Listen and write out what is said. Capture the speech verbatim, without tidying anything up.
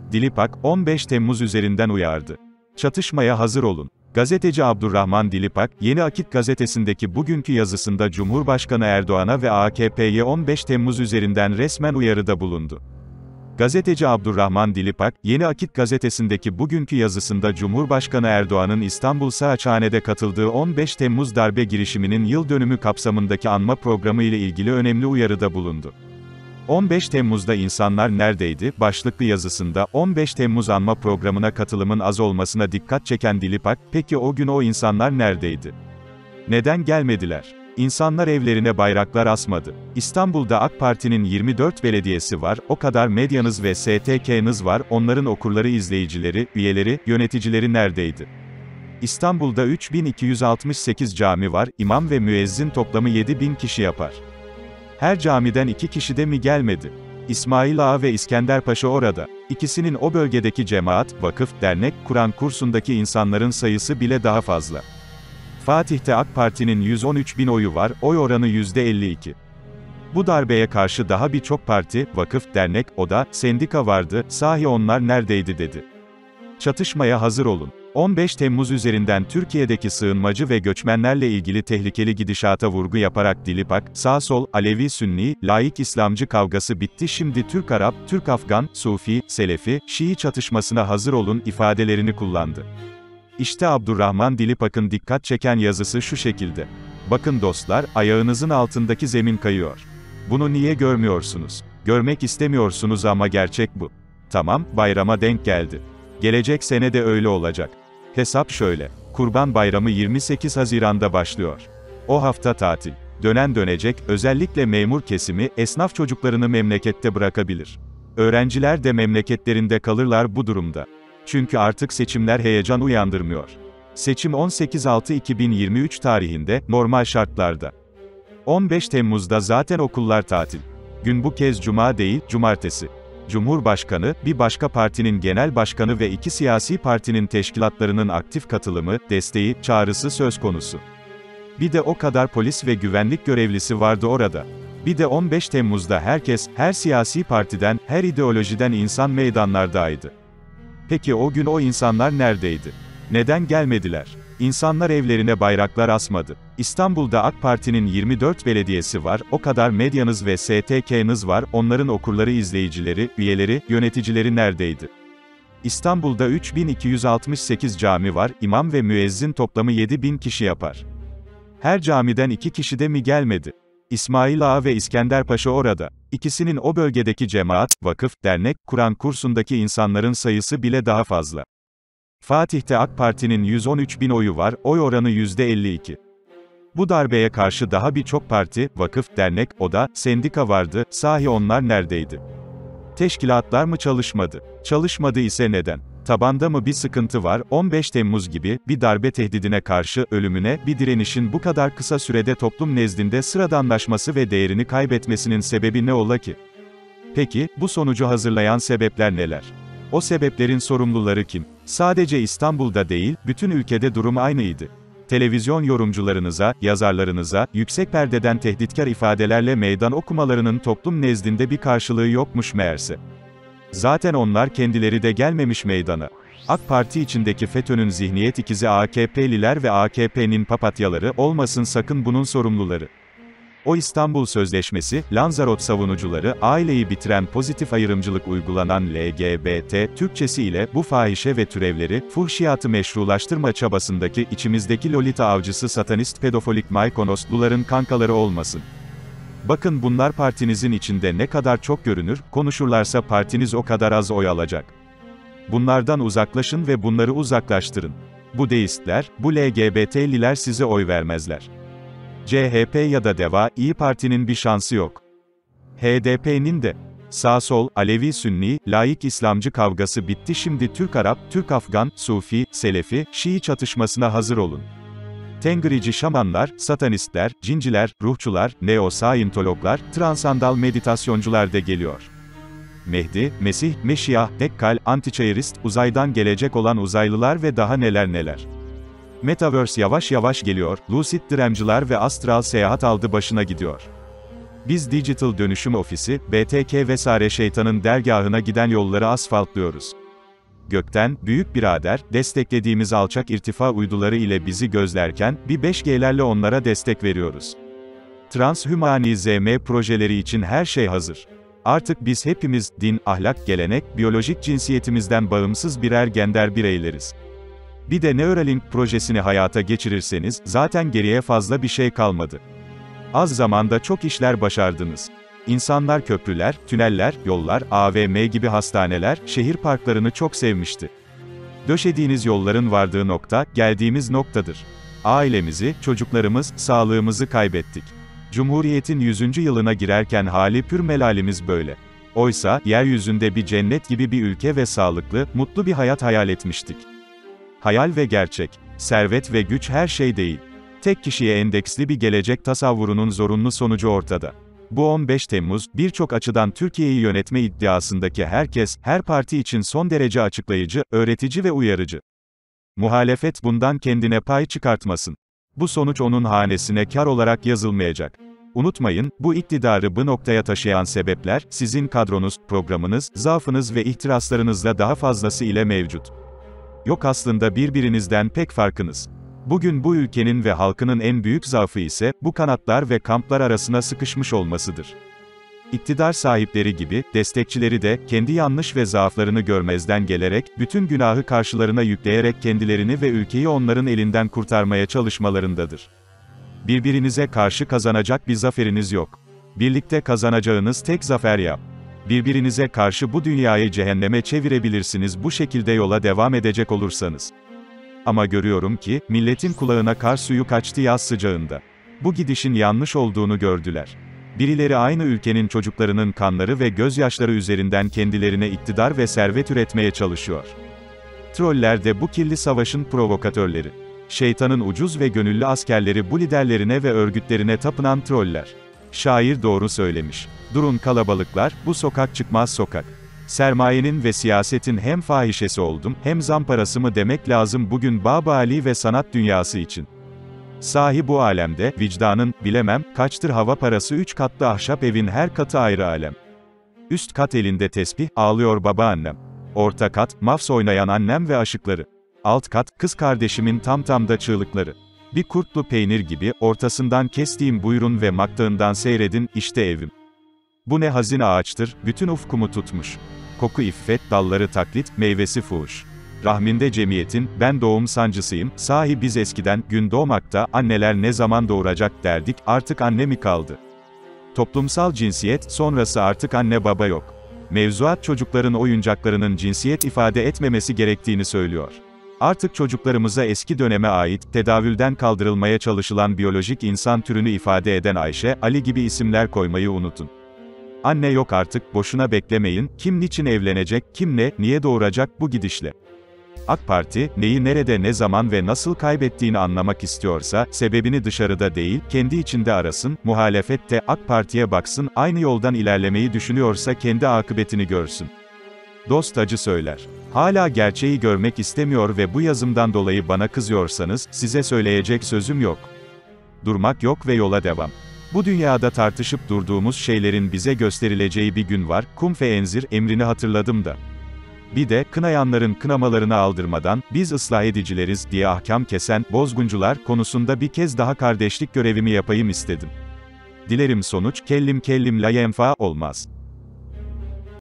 Dilipak, on beş Temmuz üzerinden uyardı. Çatışmaya hazır olun. Gazeteci Abdurrahman Dilipak, Yeni Akit gazetesindeki bugünkü yazısında Cumhurbaşkanı Erdoğan'a ve A K P'ye on beş Temmuz üzerinden resmen uyarıda bulundu. Gazeteci Abdurrahman Dilipak, Yeni Akit gazetesindeki bugünkü yazısında Cumhurbaşkanı Erdoğan'ın İstanbul Saraçhane'de katıldığı on beş Temmuz darbe girişiminin yıl dönümü kapsamındaki anma programı ile ilgili önemli uyarıda bulundu. on beş Temmuz'da insanlar neredeydi? Başlıklı yazısında, on beş Temmuz anma programına katılımın az olmasına dikkat çeken Dilipak, peki o gün o insanlar neredeydi? Neden gelmediler? İnsanlar evlerine bayraklar asmadı. İstanbul'da AK Parti'nin yirmi dört belediyesi var, o kadar medyanız ve S T K'nız var, onların okurları, izleyicileri, üyeleri, yöneticileri neredeydi? İstanbul'da üç bin iki yüz altmış sekiz cami var, imam ve müezzin toplamı yedi bin kişi yapar. Her camiden iki kişi de mi gelmedi? İsmail Ağa ve İskenderpaşa orada. İkisinin o bölgedeki cemaat, vakıf, dernek, Kur'an kursundaki insanların sayısı bile daha fazla. Fatih'te AK Parti'nin yüz on üç bin oyu var, oy oranı yüzde elli iki. Bu darbeye karşı daha birçok parti, vakıf, dernek, oda, sendika vardı, sahi onlar neredeydi dedi. Çatışmaya hazır olun. on beş Temmuz üzerinden Türkiye'deki sığınmacı ve göçmenlerle ilgili tehlikeli gidişata vurgu yaparak Dilipak, sağ-sol, Alevi-Sünni, laik-İslamcı kavgası bitti, şimdi Türk-Arap, Türk-Afgan, Sufi, Selefi, Şii çatışmasına hazır olun ifadelerini kullandı. İşte Abdurrahman Dilipak'ın dikkat çeken yazısı şu şekilde. Bakın dostlar, ayağınızın altındaki zemin kayıyor. Bunu niye görmüyorsunuz? Görmek istemiyorsunuz ama gerçek bu. Tamam, bayrama denk geldi. Gelecek sene de öyle olacak. Hesap şöyle. Kurban Bayramı yirmi sekiz Haziran'da başlıyor. O hafta tatil. Dönen dönecek, özellikle memur kesimi, esnaf çocuklarını memlekette bırakabilir. Öğrenciler de memleketlerinde kalırlar bu durumda. Çünkü artık seçimler heyecan uyandırmıyor. Seçim on sekiz Altı iki bin yirmi üç tarihinde, normal şartlarda. on beş Temmuz'da zaten okullar tatil. Gün bu kez cuma değil, cumartesi. Cumhurbaşkanı, bir başka partinin genel başkanı ve iki siyasi partinin teşkilatlarının aktif katılımı, desteği, çağrısı söz konusu. Bir de o kadar polis ve güvenlik görevlisi vardı orada. Bir de on beş Temmuz'da herkes, her siyasi partiden, her ideolojiden insan meydanlardaydı. Peki o gün o insanlar neredeydi? Neden gelmediler? İnsanlar evlerine bayraklar asmadı. İstanbul'da AK Parti'nin yirmi dört belediyesi var, o kadar medyanız ve S T K'nız var, onların okurları, izleyicileri, üyeleri, yöneticileri neredeydi? İstanbul'da üç bin iki yüz altmış sekiz cami var, imam ve müezzin toplamı yedi bin kişi yapar. Her camiden iki kişi de mi gelmedi? İsmail Ağa ve İskenderpaşa orada. İkisinin o bölgedeki cemaat, vakıf, dernek, Kur'an kursundaki insanların sayısı bile daha fazla. Fatih'te AK Parti'nin yüz on üç bin oyu var, oy oranı yüzde elli iki. Bu darbeye karşı daha birçok parti, vakıf, dernek, oda, sendika vardı, sahi onlar neredeydi? Teşkilatlar mı çalışmadı? Çalışmadı ise neden? Tabanda mı bir sıkıntı var? on beş Temmuz gibi, bir darbe tehdidine karşı, ölümüne, bir direnişin bu kadar kısa sürede toplum nezdinde sıradanlaşması ve değerini kaybetmesinin sebebi ne ola ki? Peki, bu sonucu hazırlayan sebepler neler? O sebeplerin sorumluları kim? Sadece İstanbul'da değil, bütün ülkede durum aynıydı. Televizyon yorumcularınıza, yazarlarınıza, yüksek perdeden tehditkar ifadelerle meydan okumalarının toplum nezdinde bir karşılığı yokmuş meğerse. Zaten onlar kendileri de gelmemiş meydana. AK Parti içindeki FETÖ'nün zihniyet ikizi A K P'liler ve A K P'nin papatyaları olmasın sakın bunun sorumluları. O İstanbul Sözleşmesi, Lanzarot savunucuları, aileyi bitiren pozitif ayrımcılık uygulanan L G B T, Türkçesi ile bu fahişe ve türevleri, fuhşiyatı meşrulaştırma çabasındaki içimizdeki Lolita avcısı satanist pedofilik maykonosluların kankaları olmasın. Bakın bunlar partinizin içinde ne kadar çok görünür, konuşurlarsa partiniz o kadar az oy alacak. Bunlardan uzaklaşın ve bunları uzaklaştırın. Bu deistler, bu L G B T'liler size oy vermezler. C H P ya da DEVA, İyi Parti'nin bir şansı yok. H D P'nin de. Sağ-sol, Alevi-Sünni, laik-İslamcı kavgası bitti, şimdi Türk-Arap, Türk-Afgan, Sufi, Selefi, Şii çatışmasına hazır olun. Tengrici şamanlar, satanistler, cinciler, ruhçular, neo-saintologlar, transandal meditasyoncular da geliyor. Mehdi, Mesih, Meşiyah, Dekkal, Antiçayrist, uzaydan gelecek olan uzaylılar ve daha neler neler. Metaverse yavaş yavaş geliyor, lucid dreamcılar ve astral seyahat aldı başına gidiyor. Biz Digital Dönüşüm Ofisi, B T K vesaire şeytanın dergahına giden yolları asfaltlıyoruz. Gökten, büyük birader, desteklediğimiz alçak irtifa uyduları ile bizi gözlerken, bir beş G'lerle onlara destek veriyoruz. Transhumanizm projeleri için her şey hazır. Artık biz hepimiz, din, ahlak, gelenek, biyolojik cinsiyetimizden bağımsız birer gender bireyleriz. Bir de Neuralink projesini hayata geçirirseniz, zaten geriye fazla bir şey kalmadı. Az zamanda çok işler başardınız. İnsanlar köprüler, tüneller, yollar, A V M gibi hastaneler, şehir parklarını çok sevmişti. Döşediğiniz yolların vardığı nokta, geldiğimiz noktadır. Ailemizi, çocuklarımız, sağlığımızı kaybettik. Cumhuriyetin yüzüncü yılına girerken hali pür melalimiz böyle. Oysa, yeryüzünde bir cennet gibi bir ülke ve sağlıklı, mutlu bir hayat hayal etmiştik. Hayal ve gerçek, servet ve güç her şey değil. Tek kişiye endeksli bir gelecek tasavvurunun zorunlu sonucu ortada. Bu on beş Temmuz, birçok açıdan Türkiye'yi yönetme iddiasındaki herkes, her parti için son derece açıklayıcı, öğretici ve uyarıcı. Muhalefet bundan kendine pay çıkartmasın. Bu sonuç onun hanesine kar olarak yazılmayacak. Unutmayın, bu iktidarı bu noktaya taşıyan sebepler, sizin kadronuz, programınız, zaafınız ve ihtiraslarınızla daha fazlası ile mevcut. Yok aslında birbirinizden pek farkınız. Bugün bu ülkenin ve halkının en büyük zaafı ise, bu kanatlar ve kamplar arasına sıkışmış olmasıdır. İktidar sahipleri gibi, destekçileri de, kendi yanlış ve zaaflarını görmezden gelerek, bütün günahı karşılarına yükleyerek kendilerini ve ülkeyi onların elinden kurtarmaya çalışmalarındadır. Birbirinize karşı kazanacak bir zaferiniz yok. Birlikte kazanacağınız tek zafer yap. Birbirinize karşı bu dünyayı cehenneme çevirebilirsiniz bu şekilde yola devam edecek olursanız. Ama görüyorum ki, milletin kulağına kar suyu kaçtı yaz sıcağında. Bu gidişin yanlış olduğunu gördüler. Birileri aynı ülkenin çocuklarının kanları ve gözyaşları üzerinden kendilerine iktidar ve servet üretmeye çalışıyor. Troller de bu kirli savaşın provokatörleri. Şeytanın ucuz ve gönüllü askerleri bu liderlerine ve örgütlerine tapınan troller. Şair doğru söylemiş. Durun kalabalıklar, bu sokak çıkmaz sokak. Sermayenin ve siyasetin hem fahişesi oldum, hem zamparası mı demek lazım bugün Babali ve sanat dünyası için. Sahi bu alemde, vicdanın, bilemem, kaçtır hava parası üç katlı ahşap evin her katı ayrı alem. Üst kat elinde tesbih, ağlıyor babaannem. Orta kat, mafs oynayan annem ve aşıkları. Alt kat, kız kardeşimin tam tamda çığlıkları. Bir kurtlu peynir gibi, ortasından kestiğim buyurun ve maktağından seyredin, işte evim. Bu ne hazin ağaçtır, bütün ufkumu tutmuş. Koku iffet, dalları taklit, meyvesi fuhuş. Rahminde cemiyetin, ben doğum sancısıyım, sahi biz eskiden, gün doğmakta, anneler ne zaman doğuracak derdik, artık anne mi kaldı? Toplumsal cinsiyet, sonrası artık anne baba yok. Mevzuat çocukların oyuncaklarının cinsiyet ifade etmemesi gerektiğini söylüyor. Artık çocuklarımıza eski döneme ait, tedavülden kaldırılmaya çalışılan biyolojik insan türünü ifade eden Ayşe, Ali gibi isimler koymayı unutun. Anne yok artık, boşuna beklemeyin, kim niçin evlenecek, kim ne, niye doğuracak bu gidişle? AK Parti, neyi nerede ne zaman ve nasıl kaybettiğini anlamak istiyorsa, sebebini dışarıda değil, kendi içinde arasın, muhalefet de, AK Parti'ye baksın, aynı yoldan ilerlemeyi düşünüyorsa kendi akıbetini görsün. Dost acı söyler. Hala gerçeği görmek istemiyor ve bu yazımdan dolayı bana kızıyorsanız, size söyleyecek sözüm yok. Durmak yok ve yola devam. Bu dünyada tartışıp durduğumuz şeylerin bize gösterileceği bir gün var, kum fe enzir, emrini hatırladım da. Bir de, kınayanların kınamalarını aldırmadan, biz ıslah edicileriz diye ahkam kesen, bozguncular konusunda bir kez daha kardeşlik görevimi yapayım istedim. Dilerim sonuç, kellim kellim la yenfa olmaz.